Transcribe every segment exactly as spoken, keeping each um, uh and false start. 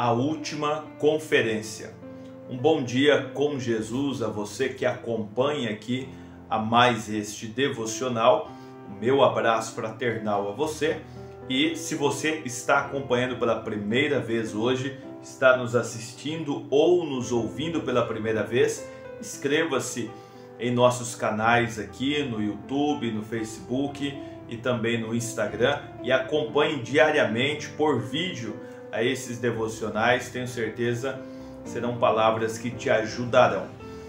a última conferência. Um bom dia com Jesus a você que acompanha aqui a mais este devocional. O meu abraço fraternal a você. E se você está acompanhando pela primeira vez hoje, está nos assistindo ou nos ouvindo pela primeira vez, inscreva-se em nossos canais aqui no YouTube, no Facebook e também no Instagram e acompanhe diariamente por vídeo a esses devocionais. Tenho certeza que serão palavras que te ajudarão.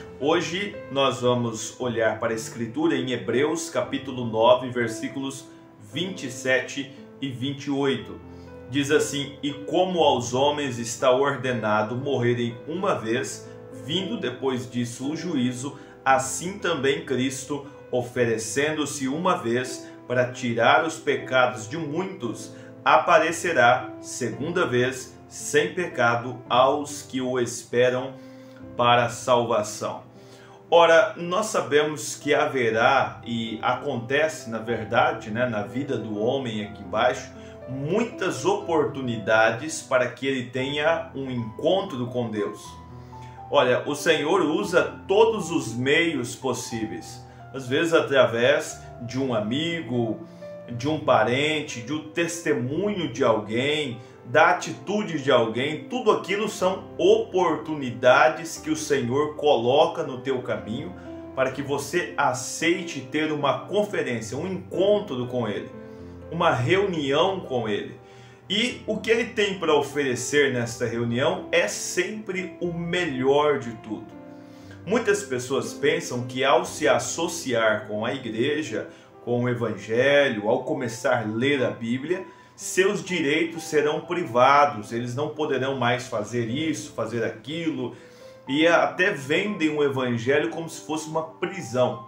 Hoje nós vamos olhar para a Escritura em Hebreus capítulo nove, versículos vinte e sete e vinte e oito. Diz assim: e como aos homens está ordenado morrerem uma vez, vindo depois disso o juízo, assim também Cristo, oferecendo-se uma vez para tirar os pecados de muitos, aparecerá segunda vez sem pecado aos que o esperam para a salvação. Ora, nós sabemos que haverá e acontece, na verdade, né, na vida do homem aqui embaixo, muitas oportunidades para que ele tenha um encontro com Deus. Olha, o Senhor usa todos os meios possíveis, às vezes através de um amigo, de um parente, de um testemunho de alguém, da atitude de alguém. Tudo aquilo são oportunidades que o Senhor coloca no teu caminho para que você aceite ter uma conferência, um encontro com Ele, uma reunião com Ele. E o que Ele tem para oferecer nesta reunião é sempre o melhor de tudo. Muitas pessoas pensam que ao se associar com a igreja, com o Evangelho, ao começar a ler a Bíblia, seus direitos serão privados, eles não poderão mais fazer isso, fazer aquilo, e até vendem o Evangelho como se fosse uma prisão.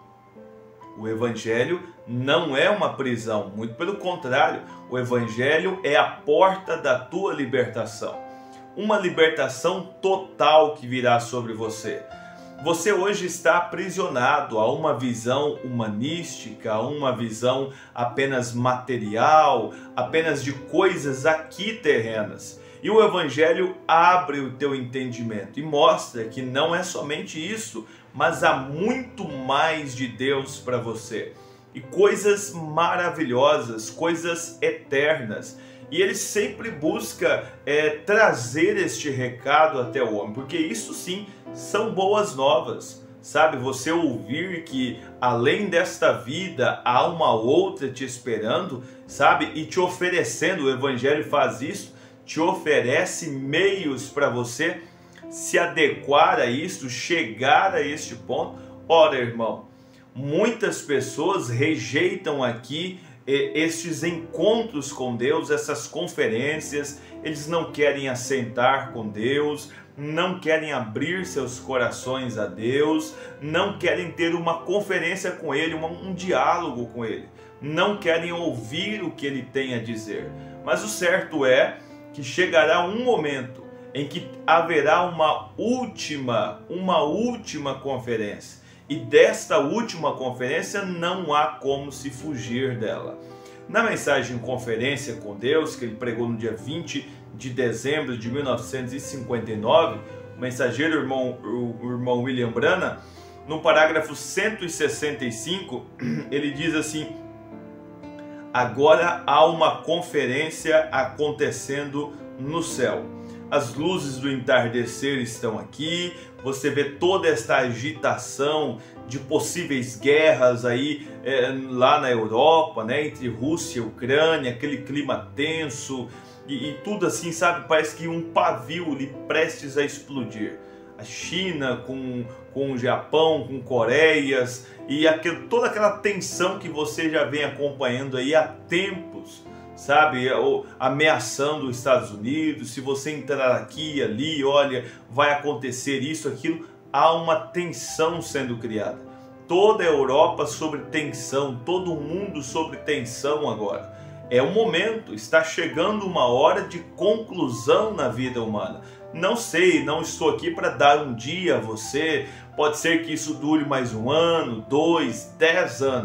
O Evangelho não é uma prisão, muito pelo contrário, o Evangelho é a porta da tua libertação, uma libertação total que virá sobre você. Você hoje está aprisionado a uma visão humanística, a uma visão apenas material, apenas de coisas aqui terrenas. E o Evangelho abre o teu entendimento e mostra que não é somente isso, mas há muito mais de Deus para você. E coisas maravilhosas, coisas eternas. E ele sempre busca é, trazer este recado até o homem, porque isso sim são boas novas, sabe? Você ouvir que além desta vida há uma outra te esperando, sabe? E te oferecendo, o Evangelho faz isso, te oferece meios para você se adequar a isso, chegar a este ponto. Ora, irmão, muitas pessoas rejeitam aqui estes encontros com Deus, essas conferências. Eles não querem assentar com Deus, não querem abrir seus corações a Deus, não querem ter uma conferência com Ele, um, um diálogo com Ele, não querem ouvir o que Ele tem a dizer. Mas o certo é que chegará um momento em que haverá uma última, uma última conferência. E desta última conferência não há como se fugir dela. Na mensagem Conferência com Deus, que ele pregou no dia vinte de dezembro de mil novecentos e cinquenta e nove, o mensageiro, o irmão, o irmão William Branham, no parágrafo cento e sessenta e cinco, ele diz assim: agora há uma conferência acontecendo no céu. As luzes do entardecer estão aqui, você vê toda esta agitação de possíveis guerras aí é, lá na Europa, né, entre Rússia e Ucrânia, aquele clima tenso e, e tudo assim, sabe, parece que um pavio ali prestes a explodir. A China com, com o Japão, com Coreias e aquele, toda aquela tensão que você já vem acompanhando aí há tempos, sabe, ameaçando os Estados Unidos. Se você entrar aqui e ali, olha, vai acontecer isso, aquilo. Há uma tensão sendo criada. Toda a Europa sobre tensão, todo o mundo sobre tensão agora. É o momento, está chegando uma hora de conclusão na vida humana. Não sei, não estou aqui para dar um dia a você, pode ser que isso dure mais um ano, dois, dez anos,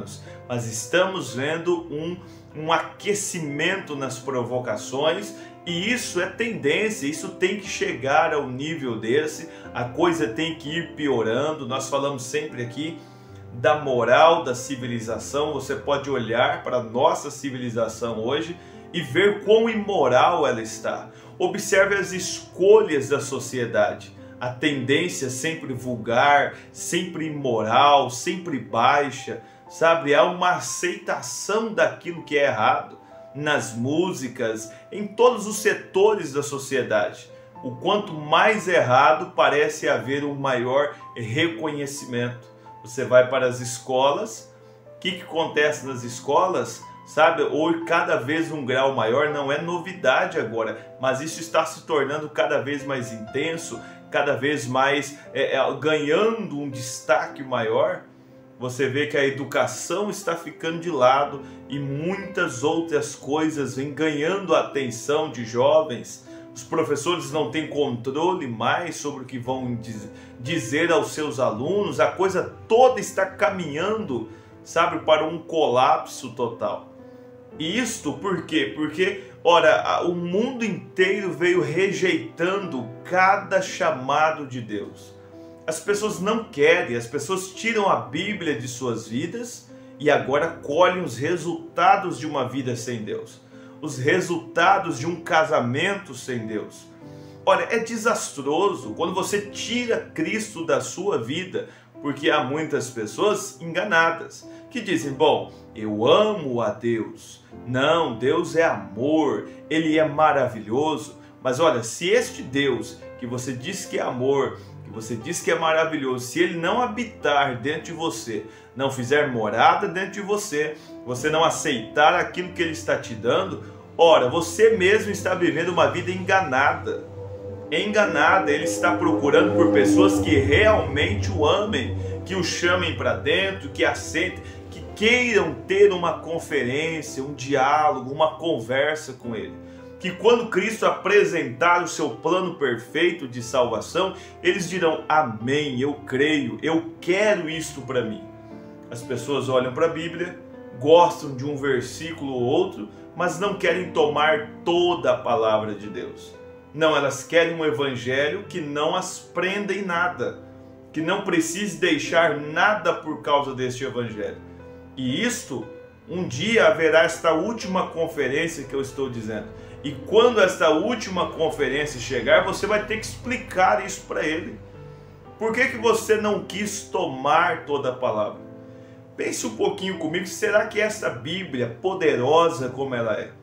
mas estamos vendo um, um aquecimento nas provocações, e isso é tendência, isso tem que chegar ao nível desse, a coisa tem que ir piorando. Nós falamos sempre aqui da moral da civilização. Você pode olhar para a nossa civilização hoje e ver quão imoral ela está. Observe as escolhas da sociedade. A tendência sempre vulgar, sempre imoral, sempre baixa, sabe? Há uma aceitação daquilo que é errado nas músicas, em todos os setores da sociedade. O quanto mais errado, parece haver um maior reconhecimento. Você vai para as escolas, o que, que acontece nas escolas? Sabe, ou cada vez um grau maior, não é novidade agora, mas isso está se tornando cada vez mais intenso, cada vez mais é, é, ganhando um destaque maior. Você vê que a educação está ficando de lado e muitas outras coisas vêm ganhando a atenção de jovens. Os professores não têm controle mais sobre o que vão dizer aos seus alunos. A coisa toda está caminhando, sabe, para um colapso total. E isto por quê? Porque, ora, o mundo inteiro veio rejeitando cada chamado de Deus. As pessoas não querem, as pessoas tiram a Bíblia de suas vidas e agora colhem os resultados de uma vida sem Deus. Os resultados de um casamento sem Deus. Olha, é desastroso quando você tira Cristo da sua vida, porque há muitas pessoas enganadas que dizem, bom, eu amo a Deus. Não, Deus é amor, Ele é maravilhoso. Mas olha, se este Deus que você diz que é amor, que você diz que é maravilhoso, se Ele não habitar dentro de você, não fizer morada dentro de você, você não aceitar aquilo que Ele está te dando, ora, você mesmo está vivendo uma vida enganada. Enganada, Ele está procurando por pessoas que realmente o amem, que o chamem para dentro, que aceitem, que queiram ter uma conferência, um diálogo, uma conversa com Ele. Que quando Cristo apresentar o seu plano perfeito de salvação, eles dirão, amém, eu creio, eu quero isto para mim. As pessoas olham para a Bíblia, gostam de um versículo ou outro, mas não querem tomar toda a palavra de Deus. Não, elas querem um evangelho que não as prenda em nada, que não precise deixar nada por causa deste evangelho. E isto, um dia haverá esta última conferência que eu estou dizendo. E quando esta última conferência chegar, você vai ter que explicar isso para ele. Por que que você não quis tomar toda a palavra? Pense um pouquinho comigo, será que essa Bíblia, poderosa como ela é?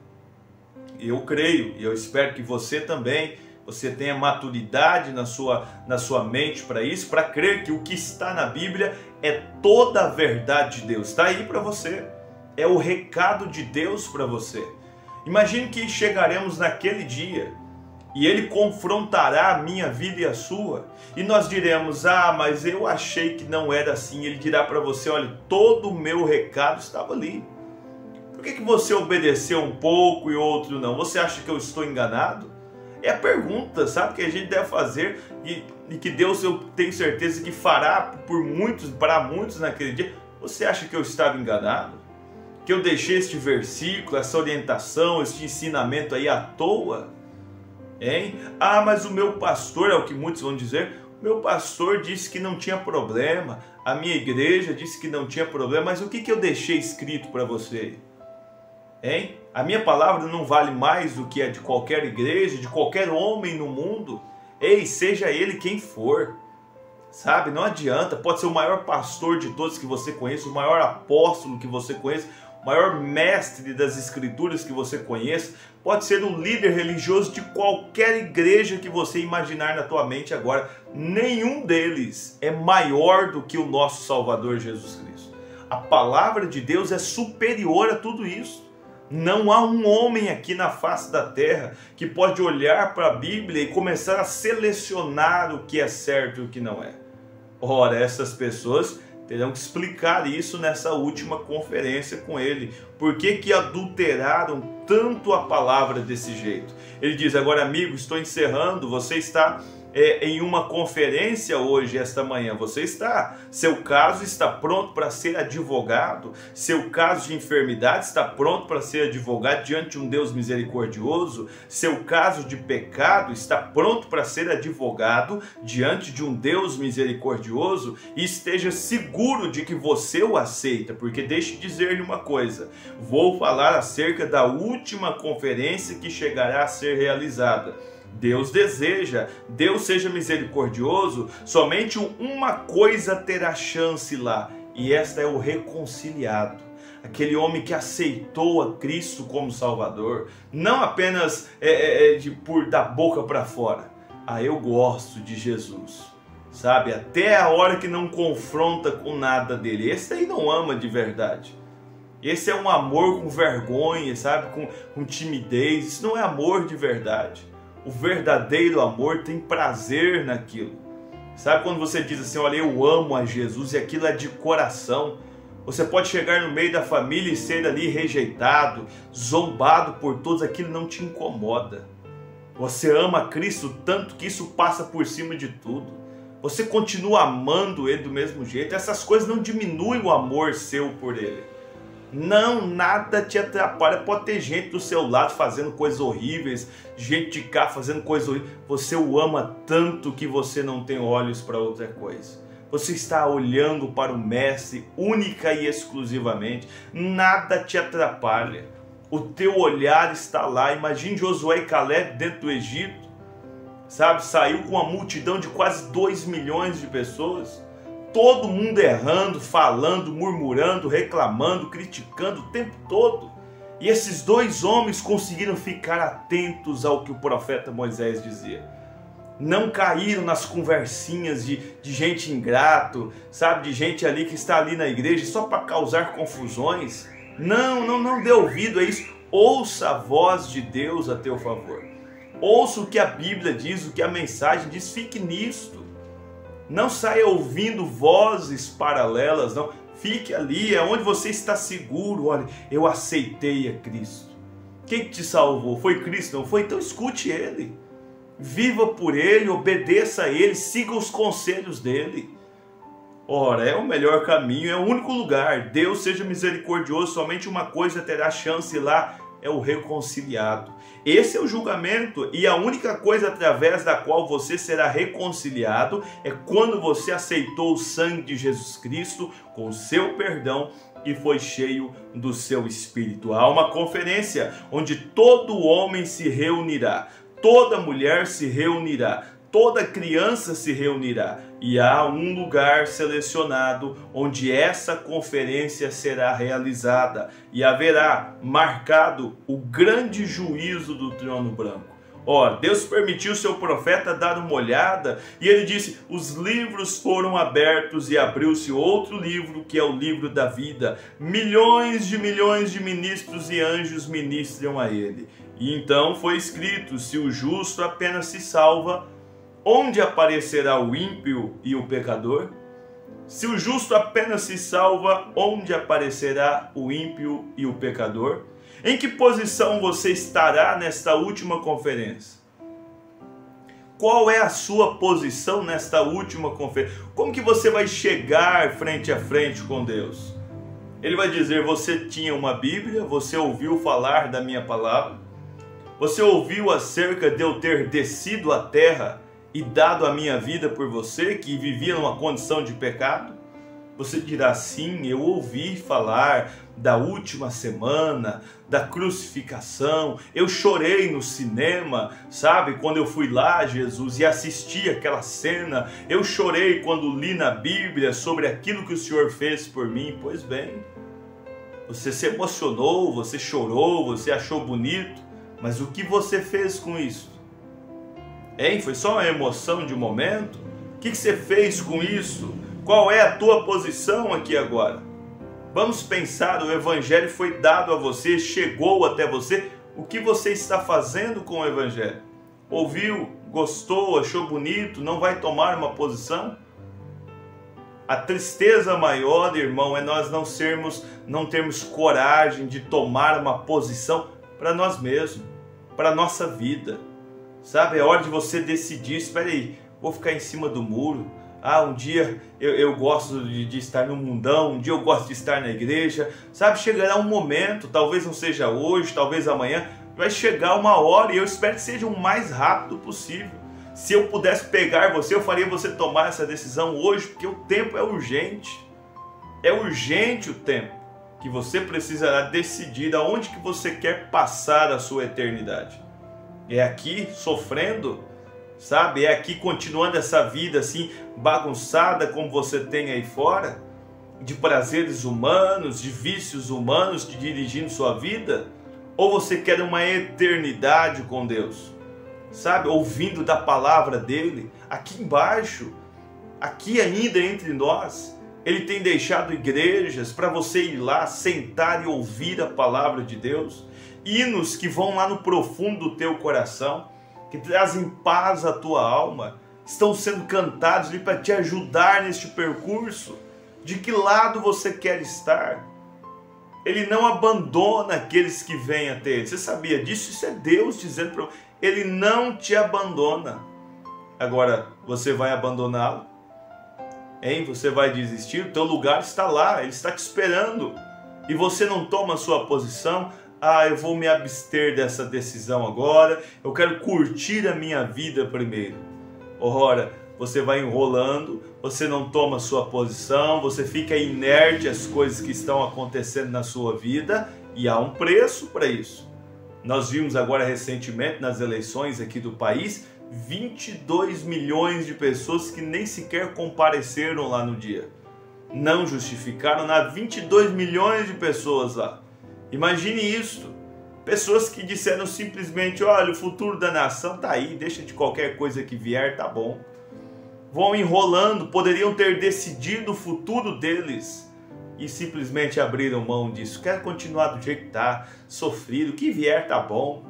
Eu creio, e eu espero que você também, você tenha maturidade na sua, na sua mente para isso, para crer que o que está na Bíblia é toda a verdade de Deus. Está aí para você, é o recado de Deus para você. Imagine que chegaremos naquele dia e Ele confrontará a minha vida e a sua, e nós diremos, ah, mas eu achei que não era assim. Ele dirá para você, olha, todo o meu recado estava ali. Por que que você obedeceu um pouco e outro não? Você acha que eu estou enganado? É a pergunta, sabe, que a gente deve fazer e, e que Deus, eu tenho certeza que fará por muitos, para muitos naquele dia. Você acha que eu estava enganado? Que eu deixei este versículo, essa orientação, este ensinamento aí à toa? Hein? Ah, mas o meu pastor, é o que muitos vão dizer, o meu pastor disse que não tinha problema, a minha igreja disse que não tinha problema, mas o que que eu deixei escrito para você? Hein? A minha palavra não vale mais do que a de qualquer igreja, de qualquer homem no mundo? Ei, seja ele quem for, sabe? Não adianta, pode ser o maior pastor de todos que você conheça, o maior apóstolo que você conheça, o maior mestre das escrituras que você conheça, pode ser o líder religioso de qualquer igreja que você imaginar na tua mente agora. Nenhum deles é maior do que o nosso Salvador Jesus Cristo. A palavra de Deus é superior a tudo isso. Não há um homem aqui na face da terra que pode olhar para a Bíblia e começar a selecionar o que é certo e o que não é. Ora, essas pessoas terão que explicar isso nessa última conferência com ele. Por que que adulteraram tanto a palavra desse jeito? Ele diz, agora amigo, estou encerrando, você está é, em uma conferência hoje, esta manhã, você está. Seu caso está pronto para ser advogado. Seu caso de enfermidade está pronto para ser advogado diante de um Deus misericordioso. Seu caso de pecado está pronto para ser advogado diante de um Deus misericordioso. E esteja seguro de que você o aceita, porque deixe de dizer-lhe uma coisa: vou falar acerca da última conferência que chegará a ser realizada. Deus deseja, Deus seja misericordioso, somente uma coisa terá chance lá, e esta é o reconciliado. Aquele homem que aceitou a Cristo como Salvador, não apenas é, é, de, por da boca para fora. Ah, eu gosto de Jesus, sabe? Até a hora que não confronta com nada dele. Esse aí não ama de verdade. Esse é um amor com vergonha, sabe? Com, com timidez. Isso não é amor de verdade. O verdadeiro amor tem prazer naquilo. Sabe quando você diz assim, olha, eu amo a Jesus, e aquilo é de coração. Você pode chegar no meio da família e ser ali rejeitado, zombado por todos, aquilo não te incomoda. Você ama Cristo tanto que isso passa por cima de tudo. Você continua amando Ele do mesmo jeito. Essas coisas não diminuem o amor seu por Ele. Não, nada te atrapalha. Pode ter gente do seu lado fazendo coisas horríveis, gente de cá fazendo coisas horríveis. Você o ama tanto que você não tem olhos para outra coisa. Você está olhando para o Mestre única e exclusivamente. Nada te atrapalha. O teu olhar está lá. Imagine Josué e Caleb dentro do Egito. Sabe, saiu com uma multidão de quase dois milhões de pessoas. Todo mundo errando, falando, murmurando, reclamando, criticando o tempo todo. E esses dois homens conseguiram ficar atentos ao que o profeta Moisés dizia. Não caíram nas conversinhas de, de gente ingrato, sabe, de gente ali que está ali na igreja só para causar confusões. Não, não, não dê ouvido a isso. Ouça a voz de Deus a teu favor. Ouça o que a Bíblia diz, o que a mensagem diz, fique nisto. Não saia ouvindo vozes paralelas, não. Fique ali, é onde você está seguro. Olha, eu aceitei a Cristo. Quem te salvou? Foi Cristo, não foi? Então escute Ele. Viva por Ele, obedeça a Ele, siga os conselhos dEle. Ora, é o melhor caminho, é o único lugar. Deus seja misericordioso, somente uma coisa terá chance lá, é o reconciliado. Esse é o julgamento, e a única coisa através da qual você será reconciliado é quando você aceitou o sangue de Jesus Cristo com o seu perdão e foi cheio do seu Espírito. Há uma conferência onde todo homem se reunirá, toda mulher se reunirá, toda criança se reunirá, e há um lugar selecionado onde essa conferência será realizada e haverá marcado o grande juízo do trono branco. Ó, Deus permitiu seu profeta dar uma olhada e ele disse: os livros foram abertos e abriu-se outro livro, que é o livro da vida. Milhões de milhões de ministros e anjos ministram a ele. E então foi escrito: se o justo apenas se salva, onde aparecerá o ímpio e o pecador? Se o justo apenas se salva, onde aparecerá o ímpio e o pecador? Em que posição você estará nesta última conferência? Qual é a sua posição nesta última conferência? Como que você vai chegar frente a frente com Deus? Ele vai dizer: você tinha uma Bíblia, você ouviu falar da minha palavra, você ouviu acerca de eu ter descido à terra e dado a minha vida por você, que vivia numa condição de pecado? Você dirá: sim, eu ouvi falar da última semana, da crucificação, eu chorei no cinema, sabe, quando eu fui lá, Jesus, e assisti aquela cena, eu chorei quando li na Bíblia sobre aquilo que o Senhor fez por mim. Pois bem, você se emocionou, você chorou, você achou bonito, mas o que você fez com isso? Hein? Foi só uma emoção de momento? O que você fez com isso? Qual é a tua posição aqui agora? Vamos pensar, o Evangelho foi dado a você, chegou até você. O que você está fazendo com o Evangelho? Ouviu, gostou, achou bonito, não vai tomar uma posição? A tristeza maior, irmão, é nós não sermos, não termos coragem de tomar uma posição para nós mesmos, para a nossa vida. Sabe, é hora de você decidir: espera aí, vou ficar em cima do muro. Ah, um dia eu, eu gosto de, de estar no mundão, um dia eu gosto de estar na igreja. Sabe, chegará um momento, talvez não seja hoje, talvez amanhã, vai chegar uma hora, e eu espero que seja o mais rápido possível. Se eu pudesse pegar você, eu faria você tomar essa decisão hoje, porque o tempo é urgente. É urgente o tempo que você precisará decidir aonde que você quer passar a sua eternidade. É aqui sofrendo, sabe? É aqui continuando essa vida assim bagunçada como você tem aí fora, de prazeres humanos, de vícios humanos, de dirigindo sua vida? Ou você quer uma eternidade com Deus, sabe? Ouvindo da palavra dele? Aqui embaixo, aqui ainda entre nós, ele tem deixado igrejas para você ir lá, sentar e ouvir a palavra de Deus. Hinos que vão lá no profundo do teu coração, que trazem paz à tua alma, estão sendo cantados ali para te ajudar neste percurso. De que lado você quer estar? Ele não abandona aqueles que vêm até ele. Você sabia disso? Isso é Deus dizendo para você. Ele não te abandona. Agora, você vai abandoná-lo? Hein? Você vai desistir? O teu lugar está lá, ele está te esperando. E você não toma a sua posição? Ah, eu vou me abster dessa decisão agora, eu quero curtir a minha vida primeiro. Ora, você vai enrolando, você não toma a sua posição, você fica inerte às coisas que estão acontecendo na sua vida, e há um preço para isso. Nós vimos agora recentemente nas eleições aqui do país, vinte e dois milhões de pessoas que nem sequer compareceram lá no dia. Não justificaram nada, vinte e dois milhões de pessoas lá. Imagine isso, pessoas que disseram simplesmente, olha, o futuro da nação está aí, deixa de qualquer coisa que vier, tá bom. Vão enrolando, poderiam ter decidido o futuro deles e simplesmente abriram mão disso. Quero continuar do jeito que está, sofrido, o que vier tá bom.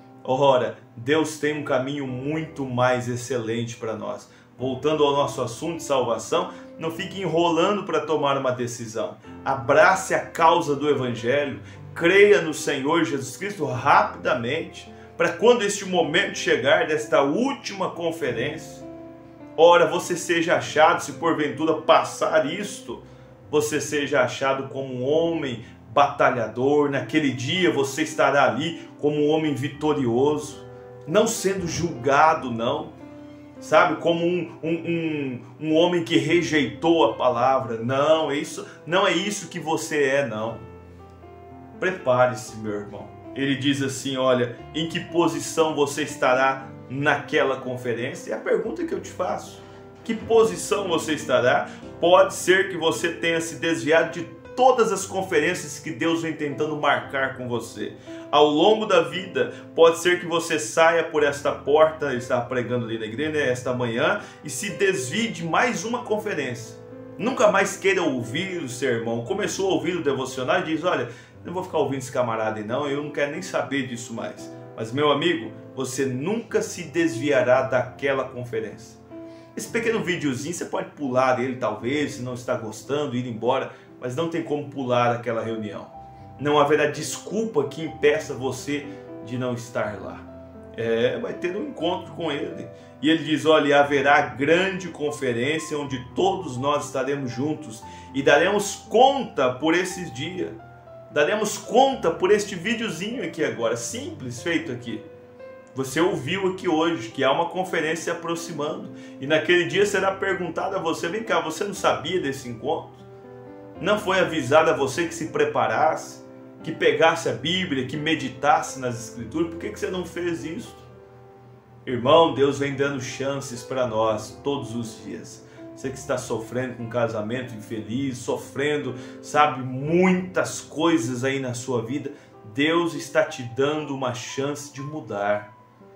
Ora, Deus tem um caminho muito mais excelente para nós. Voltando ao nosso assunto de salvação, não fique enrolando para tomar uma decisão. Abrace a causa do Evangelho. Creia no Senhor Jesus Cristo rapidamente, para quando este momento chegar desta última conferência, ora, você seja achado, se porventura passar isto, você seja achado como um homem batalhador. Naquele dia você estará ali como um homem vitorioso, não sendo julgado, não, sabe, como um, um, um, um homem que rejeitou a palavra. Não, isso, não é isso que você é, não. Prepare-se, meu irmão. Ele diz assim, olha, em que posição você estará naquela conferência? É a pergunta que eu te faço. Que posição você estará? Pode ser que você tenha se desviado de todas as conferências que Deus vem tentando marcar com você. Ao longo da vida, pode ser que você saia por esta porta, está pregando ali na igreja, né, esta manhã, e se desvie de mais uma conferência. Nunca mais queira ouvir o sermão. Começou a ouvir o devocional e diz, olha, não vou ficar ouvindo esse camarada aí não, eu não quero nem saber disso mais. Mas, meu amigo, você nunca se desviará daquela conferência. Esse pequeno videozinho, você pode pular ele talvez, se não está gostando, ir embora, mas não tem como pular aquela reunião. Não haverá desculpa que impeça você de não estar lá. É, vai ter um encontro com ele. E ele diz, olha, haverá grande conferência onde todos nós estaremos juntos e daremos conta por esses dias. Daremos conta por este videozinho aqui agora, simples, feito aqui. Você ouviu aqui hoje que há uma conferência se aproximando e naquele dia será perguntado a você, vem cá, você não sabia desse encontro? Não foi avisado a você que se preparasse, que pegasse a Bíblia, que meditasse nas Escrituras? Por que que você não fez isso? Irmão, Deus vem dando chances para nós todos os dias. Você que está sofrendo com um casamento infeliz, sofrendo, sabe, muitas coisas aí na sua vida, Deus está te dando uma chance de mudar.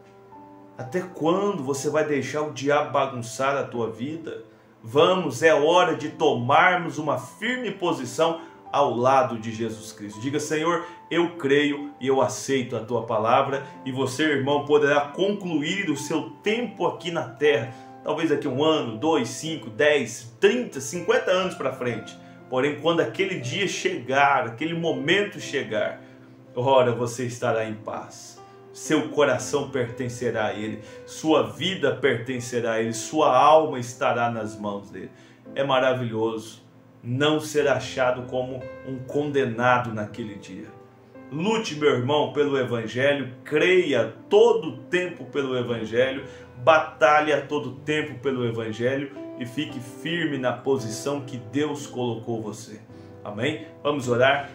Até quando você vai deixar o diabo bagunçar a tua vida? Vamos, é hora de tomarmos uma firme posição ao lado de Jesus Cristo. Diga, Senhor, eu creio e eu aceito a tua palavra, e você, irmão, poderá concluir o seu tempo aqui na terra, talvez daqui a um ano, dois, cinco, dez, trinta, cinquenta anos para frente. Porém, quando aquele dia chegar, aquele momento chegar, ora, você estará em paz. seu coração pertencerá a Ele, sua vida pertencerá a Ele, sua alma estará nas mãos dEle. É maravilhoso não ser achado como um condenado naquele dia. Lute, meu irmão, pelo Evangelho, creia todo o tempo pelo Evangelho, batalhe a todo tempo pelo Evangelho e fique firme na posição que Deus colocou você. Amém? Vamos orar?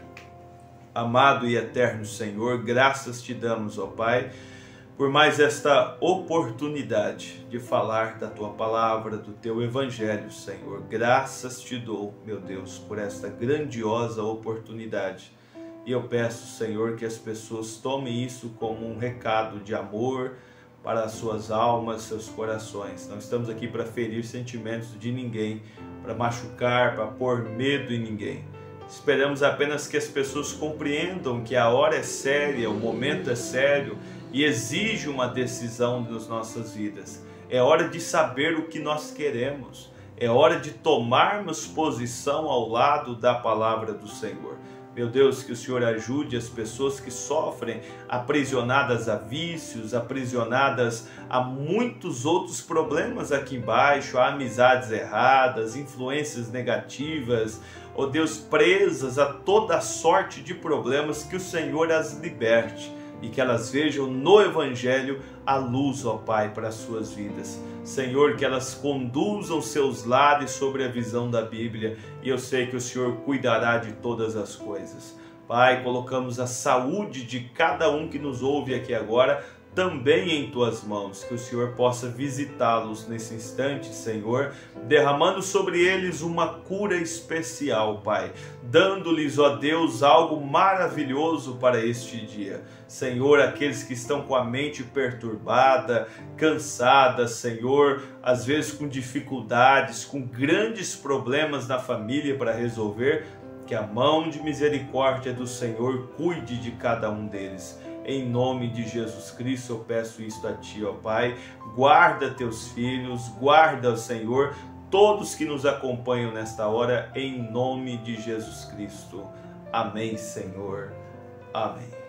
Amado e eterno Senhor, graças te damos, ó Pai, por mais esta oportunidade de falar da Tua Palavra, do Teu Evangelho, Senhor. Graças te dou, meu Deus, por esta grandiosa oportunidade. E eu peço, Senhor, que as pessoas tomem isso como um recado de amor para as suas almas, seus corações. Não estamos aqui para ferir sentimentos de ninguém, para machucar, para pôr medo em ninguém. Esperamos apenas que as pessoas compreendam que a hora é séria, o momento é sério e exige uma decisão das nossas vidas. É hora de saber o que nós queremos. É hora de tomarmos posição ao lado da palavra do Senhor. Meu Deus, que o Senhor ajude as pessoas que sofrem, aprisionadas a vícios, aprisionadas a muitos outros problemas aqui embaixo, a amizades erradas, influências negativas, ó Deus, presas a toda sorte de problemas, que o Senhor as liberte e que elas vejam no Evangelho a luz, ó Pai, para as suas vidas. Senhor, que elas conduzam seus lares sobre a visão da Bíblia, e eu sei que o Senhor cuidará de todas as coisas. Pai, colocamos a saúde de cada um que nos ouve aqui agora também em Tuas mãos, que o Senhor possa visitá-los nesse instante, Senhor, derramando sobre eles uma cura especial, Pai, dando-lhes, ó Deus, algo maravilhoso para este dia. Senhor, aqueles que estão com a mente perturbada, cansada, Senhor, às vezes com dificuldades, com grandes problemas na família para resolver, que a mão de misericórdia do Senhor cuide de cada um deles. Em nome de Jesus Cristo eu peço isto a Ti, ó Pai. Guarda Teus filhos, guarda, Senhor, todos que nos acompanham nesta hora, em nome de Jesus Cristo. Amém, Senhor. Amém.